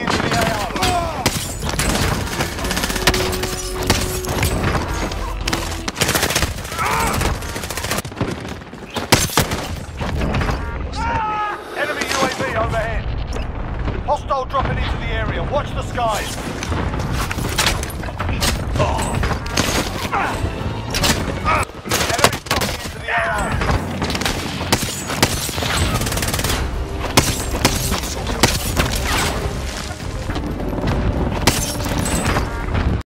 to the AR. Enemy UAV overhead. Hostile dropping into the area. Watch the skies.